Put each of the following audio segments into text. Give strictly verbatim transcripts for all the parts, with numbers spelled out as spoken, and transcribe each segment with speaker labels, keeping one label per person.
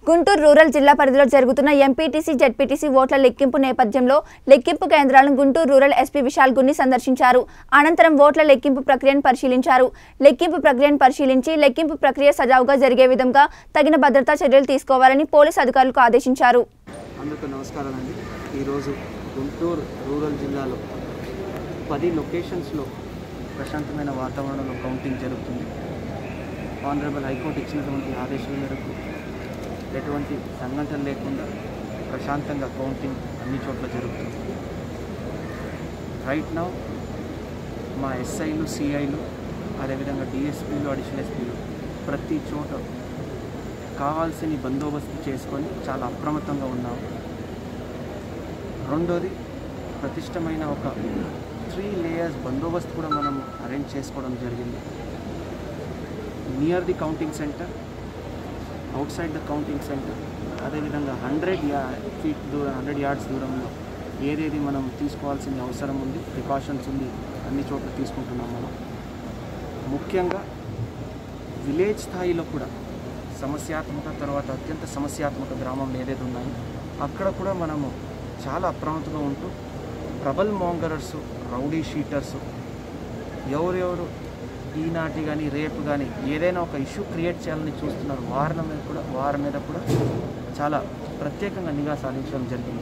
Speaker 1: Guntur rural జిల్లా పరిధిలో జరుగుతున్న ఎంపీటీసీ జెడ్పీటీసీ ఓట్ల లెక్కింపు నేపథ్యంలో లెక్కింపు కేంద్రాలను గుంటూరు రూరల్ ఎస్పీ విశాల్ గున్ని సందర్శించారు. అనంతరం ఓట్ల లెక్కింపు ప్రక్రియను పరిశీలించారు. లెక్కింపు ప్రక్రియను పరిశీలించి లెక్కింపు ప్రక్రియ సజావుగా జరిగే విధంగా తగిన భద్రతా చర్యలు తీసుకోవాలని పోలీసు అధికారులకు ఆదేశించారు.
Speaker 2: అందరికీ నమస్కారాలండి. ఈరోజు గుంటూరు రూరల్ జిల్లాలో పది లొకేషన్స్లో ప్రశాంతమైన వాతావరణంలో కౌంటింగ్ జరుగుతుంది. ఆనరబుల్ హైకోర్టు ఇచ్చినటువంటి ఆదేశాల మేరకు ఎటువంటి సంఘటన లేకుండా ప్రశాంతంగా కౌంటింగ్ అన్ని చోట్ల జరుగుతుంది. రైట్ నౌ మా ఎస్ఐలు, సిఐలు, అదేవిధంగా డిఎస్పీలు, అడిషనల్ ఎస్పీలు ప్రతి చోట కావాల్సిన బందోబస్తు చేసుకొని చాలా అప్రమత్తంగా ఉన్నాము. రెండోది, ప్రతిష్టమైన ఒక త్రీ లేయర్స్ బందోబస్తు కూడా మనం అరేంజ్ చేసుకోవడం జరిగింది. Near the counting centre, outside the counting centre, అదేవిధంగా హండ్రెడ్ యా ఫీట్ దూరం హండ్రెడ్ యార్డ్స్ దూరంలో ఏదేది మనం తీసుకోవాల్సిన అవసరం ఉంది, ప్రికాషన్స్ ఉంది, అన్ని చోట్ల తీసుకుంటున్నాం మనం. ముఖ్యంగా విలేజ్ స్థాయిలో కూడా సమస్యాత్మక తర్వాత అత్యంత సమస్యాత్మక గ్రామంలో ఏదైతే ఉన్నాయో అక్కడ కూడా మనము చాలా అప్రమత్తంగా ఉంటూ ప్రబల్ మోంగరర్సు, రౌడీ షీటర్సు, ఎవరెవరు ఈనాటి కానీ రేపు కానీ ఏదైనా ఒక ఇష్యూ క్రియేట్ చేయాలని చూస్తున్నారు వారి మీద కూడా వారి మీద కూడా చాలా ప్రత్యేకంగా నిఘా సాధించడం జరిగింది.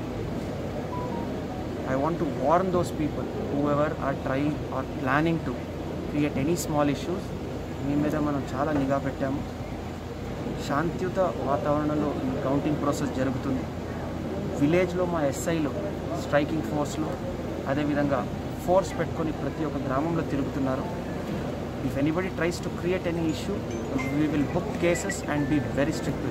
Speaker 2: I want to warn those people whoever are trying or planning to create any small issues. మీ మీద మనం చాలా నిఘా పెట్టాము. శాంతియుత వాతావరణంలో ఈ కౌంటింగ్ ప్రాసెస్ జరుగుతుంది. విలేజ్లో మా ఎస్ఐలు స్ట్రైకింగ్ ఫోర్స్లో అదేవిధంగా ఫోర్స్ పెట్టుకొని ప్రతి ఒక్క గ్రామంలో తిరుగుతున్నారు. If anybody tries to create any issue, we will book cases and be very strict with